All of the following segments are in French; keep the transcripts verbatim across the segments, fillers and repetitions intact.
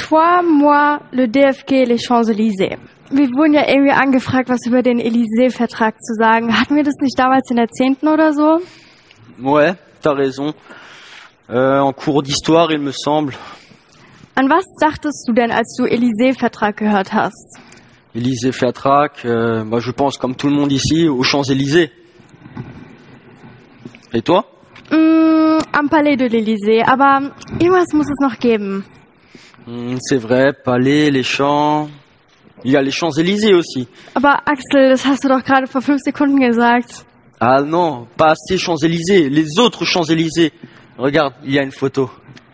Toi, moi, le D F G, les Champs-Élysées. Wir wurden ja irgendwie angefragt, was über den Élysée-Vertrag zu sagen. Hatten wir das nicht damals in der zehnten oder so? Ouais, t'as raison. Euh, en cours d'histoire, il me semble. An was dachtest du denn, als du Élysée-Vertrag gehört hast? Élysée-Vertrag, euh, bah, je pense comme tout le monde ici, aux Champs-Élysées. Et toi? Mm, am Palais de l'Élysée, aber irgendwas muss es noch geben. Mm, c'est vrai, Palais, les Champs... Il y a les Champs-Élysées aussi. Aber Axel, das hast du doch gerade vor fünf Sekunden gesagt. Ah non, pas assez Champs-Élysées, les autres Champs-Élysées. Regarde, il y a une photo.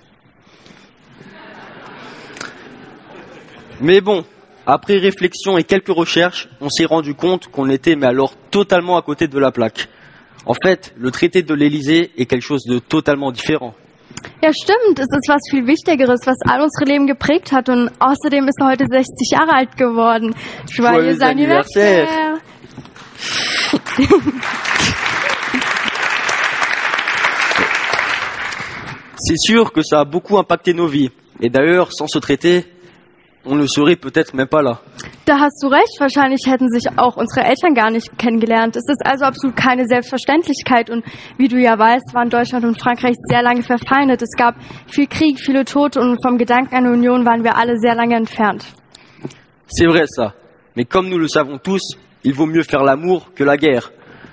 Mais bon, après réflexion et quelques recherches, on s'est rendu compte qu'on était mais alors totalement à côté de la plaque. En fait, le traité de l'Élysée est quelque chose de totalement différent. Ja, stimmt. Es ist was viel Wichtigeres, was all unsere Leben geprägt hat. Und außerdem ist er heute sechzig Jahre alt geworden. Joyeux anniversaire! C'est sûr que ça a beaucoup impacté nos vies. Et d'ailleurs, sans ce traité, on ne serait peut-être même pas là. Da hast du recht. Wahrscheinlich hätten sich auch unsere Eltern gar nicht kennengelernt. Es ist also absolut keine Selbstverständlichkeit. Und wie du ja weißt, waren Deutschland und Frankreich sehr lange verfeindet. Es gab viel Krieg, viele Tote und vom Gedanken an Union waren wir alle sehr lange entfernt. C'est vrai ça. Mais comme nous le savons tous, il vaut mieux faire l'amour que la guerre.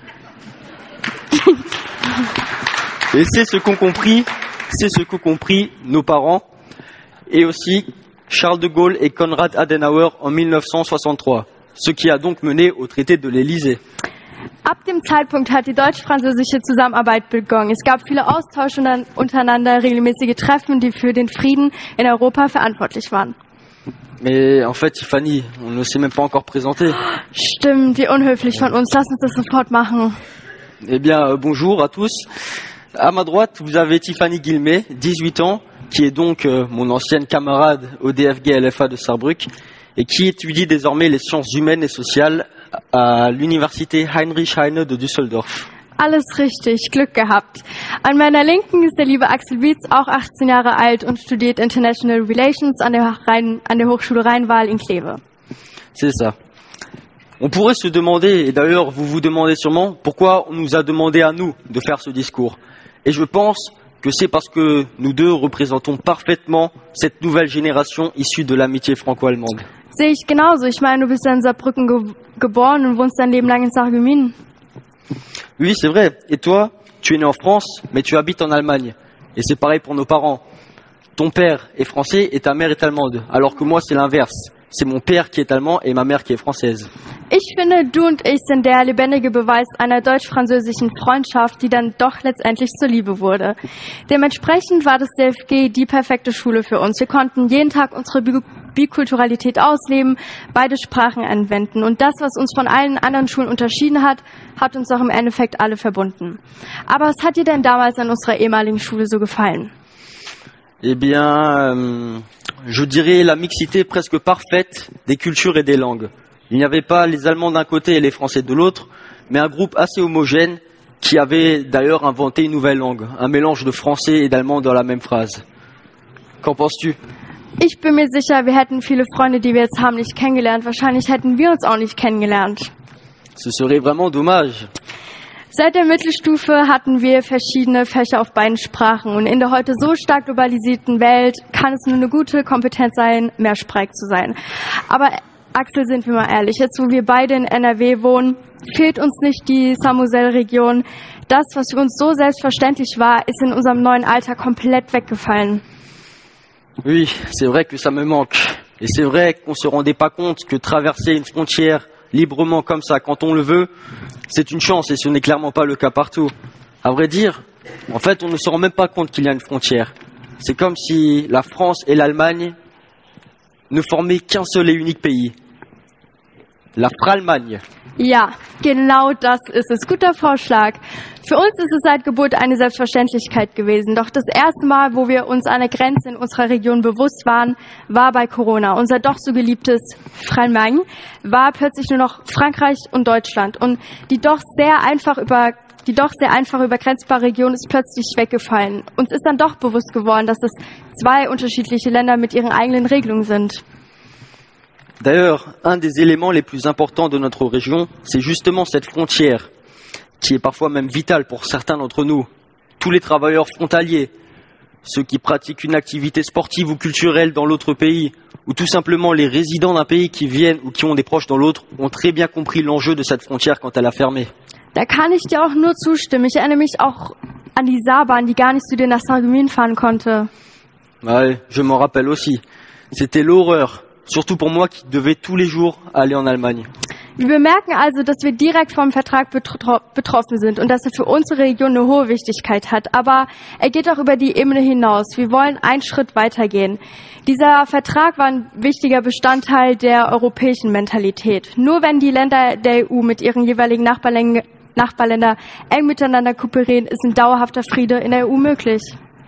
Et c'est ce qu'ont compris, c'est ce qu'ont compris nos parents et aussi Charles de Gaulle et Konrad Adenauer en mille neuf cent soixante-trois, ce qui a donc mené au traité de l'Élysée. Ab dem Zeitpunkt hat die deutsch-französische Zusammenarbeit begonnen. Es gab viele Austausche untereinander, regelmäßige Treffen, die für den Frieden in Europa verantwortlich waren. Mais en fait, Tiffany, on ne s'est même pas encore présenté. Stimmt, wie unhöflich von uns. Lass uns das sofort machen. Eh bien, euh, bonjour à tous. À ma droite, vous avez Tiffany Guillemé, dix-huit ans, qui est donc euh, mon ancienne camarade au D F G L F A de Saarbrück et qui étudie désormais les sciences humaines et sociales à l'université Heinrich Heine de Düsseldorf. Alles richtig, Glück gehabt. An meiner Linken ist der liebe Axel Wietz, auch achtzehn Jahre alt und studiert International Relations an der, Rhein, an der Hochschule Rheinwahl in Kleve. C'est ça. On pourrait se demander, et d'ailleurs vous vous demandez sûrement, pourquoi on nous a demandé à nous de faire ce discours. Et je pense que c'est parce que nous deux représentons parfaitement cette nouvelle génération issue de l'amitié franco-allemande. Sehe ich genauso. Ich meine, du bist ja in Saarbrücken ge geboren und wohnst dein Leben lang in Sarreguemines. Oui, c'est vrai. Et toi, tu es né en France, mais tu habites en Allemagne. Et c'est pareil pour nos parents. Ton père est français et ta mère est allemande, alors que moi c'est l'inverse. C'est mon père qui est allemand et ma mère qui est française. Ich finde, du und ich sind der lebendige Beweis einer deutsch-französischen Freundschaft, die dann doch letztendlich zur Liebe wurde. Dementsprechend war das D F G die perfekte Schule für uns. Wir konnten jeden Tag unsere Bi Bikulturalität ausleben, beide Sprachen anwenden. Und das, was uns von allen anderen Schulen unterschieden hat, hat uns auch im Endeffekt alle verbunden. Aber was hat dir denn damals an unserer ehemaligen Schule so gefallen? Eh bien, euh, je dirais la mixité presque parfaite des cultures et des langues. Il n'y avait pas les Allemands d'un côté et les Français de l'autre, mais un groupe assez homogène qui avait d'ailleurs inventé une nouvelle langue, un mélange de français et d'allemand dans la même phrase. Qu'en penses-tu? Ich bin mir sicher, wir hätten viele Freunde, die wir jetzt haben, nicht kennengelernt. Wahrscheinlich hätten wir uns auch nicht kennengelernt. Ce serait vraiment dommage. Seit der Mittelstufe hatten wir verschiedene Fächer auf beiden Sprachen. Und in der heute so stark globalisierten Welt kann es nur eine gute Kompetenz sein, mehrsprachig zu sein. Aber Axel, sind wir mal ehrlich, jetzt wo wir beide in N R W wohnen, fehlt uns nicht die Saint-Moselle-Region. Das, was für uns so selbstverständlich war, ist in unserem neuen Alter komplett weggefallen. Oui, c'est vrai que ça me manque. Et c'est vrai qu'on ne se rendait pas compte que traverser une frontière librement comme ça, quand on le veut, c'est une chance et ce n'est clairement pas le cas partout. À vrai dire, en fait, on ne se rend même pas compte qu'il y a une frontière. C'est comme si la France et l'Allemagne ne formaient qu'un seul et unique pays. La Frallemagne. Ja, genau das ist es. Guter Vorschlag. Für uns ist es seit Geburt eine Selbstverständlichkeit gewesen. Doch das erste Mal, wo wir uns an der Grenze in unserer Region bewusst waren, war bei Corona. Unser doch so geliebtes Frallemagne war plötzlich nur noch Frankreich und Deutschland. Und die doch sehr einfach über Die doch sehr einfach übergrenzbare Region ist plötzlich weggefallen. Uns ist dann doch bewusst geworden, dass es zwei unterschiedliche Länder mit ihren eigenen Regelungen sind. D'ailleurs, un des éléments les plus importants de notre région, c'est justement cette frontière, qui est parfois même vitale pour certains d'entre nous. Tous les travailleurs frontaliers, ceux qui pratiquent une activité sportive ou culturelle dans l'autre pays, ou tout simplement les résidents d'un pays qui viennent ou qui ont des proches dans l'autre, ont très bien compris l'enjeu de cette frontière quand elle a fermé. Da kann ich dir auch nur zustimmen. Ich erinnere mich auch an die Saarbahn, die gar nicht zu den Nassau-Gemünden fahren konnte. Ouais, je m'en rappelle aussi. C'était l'horreur, surtout pour moi qui devais tous les jours aller en Allemagne. Wir bemerken also, dass wir direkt vom Vertrag betro- betroffen sind und dass er für unsere Region eine hohe Wichtigkeit hat. Aber er geht auch über die Ebene hinaus. Wir wollen einen Schritt weitergehen. Dieser Vertrag war ein wichtiger Bestandteil der europäischen Mentalität. Nur wenn die Länder der E U mit ihren jeweiligen Nachbarländern Nachbarländer eng miteinander kooperieren, ist ein dauerhafter Friede in der E U möglich.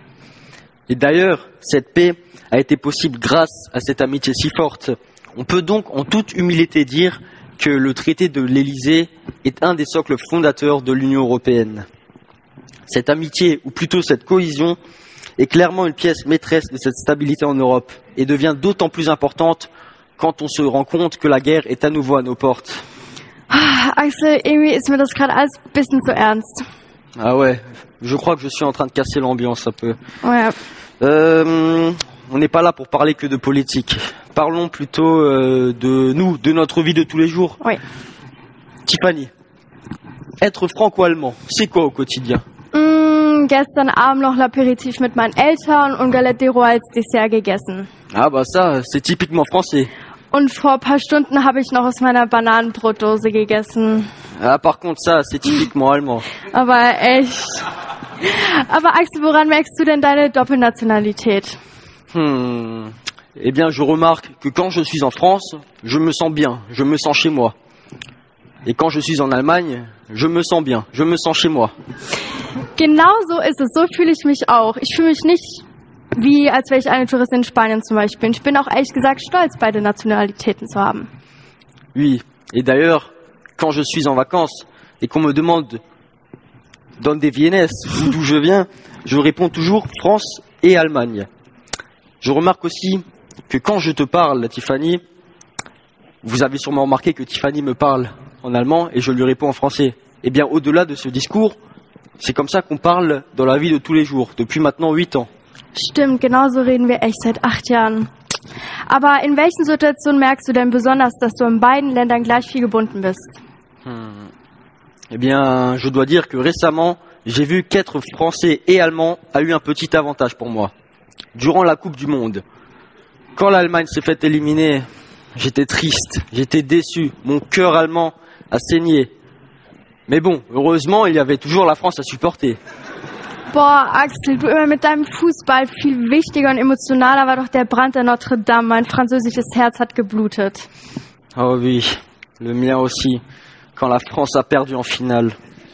Et d'ailleurs, cette paix a été possible grâce à cette amitié si forte. On peut donc en toute humilité dire que le traité de l'Élysée est un des socles fondateurs de l'Union européenne. Cette amitié, ou plutôt cette cohésion, est clairement une pièce maîtresse de cette stabilité en Europe et devient d'autant plus importante quand on se rend compte que la guerre est à nouveau à nos portes. Ah, Axel, irgendwie ist mir das gerade alles ein bisschen zu ernst. Ah ouais, je crois que je suis en train de casser l'ambiance un peu. Ouais. Euh, on n'est pas là pour parler que de politique. Parlons plutôt euh, de nous, de notre vie de tous les jours. Oui. Tiffany, être franco-allemand, c'est quoi au quotidien? Mm, gestern Abend noch l'apéritif mit meinen Eltern und Galette des Rois als Dessert gegessen. Ah bah ça, c'est typiquement français. Und vor ein paar Stunden habe ich noch aus meiner Bananenbrotdose gegessen. Ah par contre ça, c'est typiquement allemand. Aber echt. Aber Axel, woran merkst du denn deine Doppelnationalität? Hmm. Eh bien, je remarque que quand je suis en France, je me sens bien, je me sens chez moi. Et quand je suis en Allemagne, je me sens bien, je me sens chez moi. Genau so ist es, so fühle ich mich auch. Ich fühle mich nicht wie, als wäre ich eine Touristin in Spanien zum Beispiel. Ich bin auch ehrlich gesagt stolz, beide Nationalitäten zu haben. Oui, et d'ailleurs, quand je suis en vacances et qu'on me demande «Donde vienes?» ou d'où je viens, je réponds toujours France et Allemagne. Je remarque aussi que quand je te parle, Tiffany, vous avez sûrement remarqué que Tiffany me parle en allemand et je lui réponds en français. Eh bien, au-delà de ce discours, c'est comme ça qu'on parle dans la vie de tous les jours, depuis maintenant huit ans. Stimmt, genauso reden wir echt seit acht Jahren. Aber in welchen Situationen merkst du denn besonders, dass du in beiden Ländern gleich viel gebunden bist? Hmm. Eh bien, je dois dire que récemment, j'ai vu qu'être français et allemand a eu un petit avantage pour moi. Durant la Coupe du Monde, quand l'Allemagne s'est fait éliminer, j'étais triste, j'étais déçu, mon cœur allemand a saigné. Mais bon, heureusement, il y avait toujours la France à supporter. Boah, Axel, du immer mit deinem Fußball. Viel wichtiger und emotionaler war doch der Brand der Notre Dame. Mein französisches Herz hat geblutet. Oh oui, le mien aussi, quand la France a perdu en finale.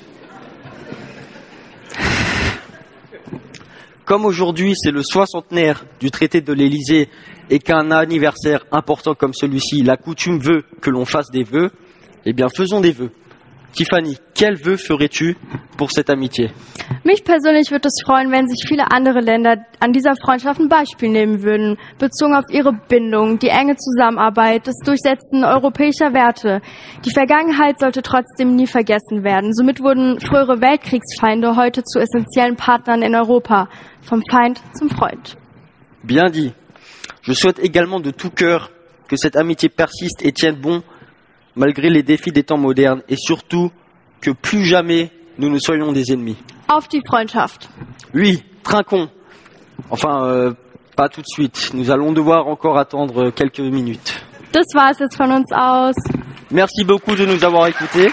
Comme aujourd'hui c'est le soixantenaire du traité de l'Élysée et qu'un anniversaire important comme celui-ci, la coutume veut que l'on fasse des vœux, eh bien faisons des vœux. Tiffany, quel vœu ferais-tu pour cette amitié? Mich persönlich würde es freuen, wenn sich viele andere Länder an dieser Freundschaft ein Beispiel nehmen würden, bezogen auf ihre Bindung, die enge Zusammenarbeit, das Durchsetzen europäischer Werte. Die Vergangenheit sollte trotzdem nie vergessen werden. Somit wurden frühere Weltkriegsfeinde heute zu essentiellen Partnern in Europa, vom Feind zum Freund. Bien dit. Je souhaite également de tout cœur que cette amitié persiste et tienne bon malgré les défis des temps modernes et surtout que plus jamais nous ne soyons des ennemis. Auf die Freundschaft. Oui, trinquons. Enfin, euh, pas tout de suite. Nous allons devoir encore attendre quelques minutes. Das war's jetzt von uns aus. Merci beaucoup de nous avoir écoutés.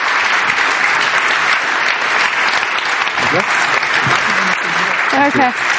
Okay.